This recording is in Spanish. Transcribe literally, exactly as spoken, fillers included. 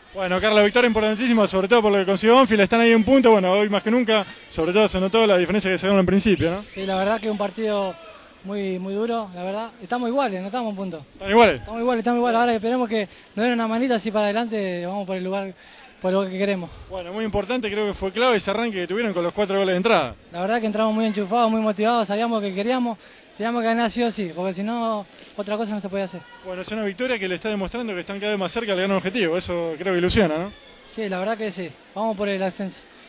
Bueno, Carlos, victoria importantísima, sobre todo por lo que consiguió Banfield, están ahí en punto, bueno, hoy más que nunca, sobre todo se notó la diferencia que se dieron en principio, ¿no? Sí, la verdad que es un partido muy muy duro, la verdad. Estamos iguales, no estamos en punto. ¿Están iguales? Estamos iguales, estamos iguales. Ahora esperemos que nos den una manita así para adelante, vamos por el lugar, por lo que queremos. Bueno, muy importante, creo que fue clave ese arranque que tuvieron con los cuatro goles de entrada. La verdad que entramos muy enchufados, muy motivados, sabíamos que queríamos, teníamos que ganar sí o sí, porque si no, otra cosa no se podía hacer. Bueno, es una victoria que le está demostrando que están cada vez más cerca del gran objetivo, eso creo que ilusiona, ¿no? Sí, la verdad que sí, vamos por el ascenso.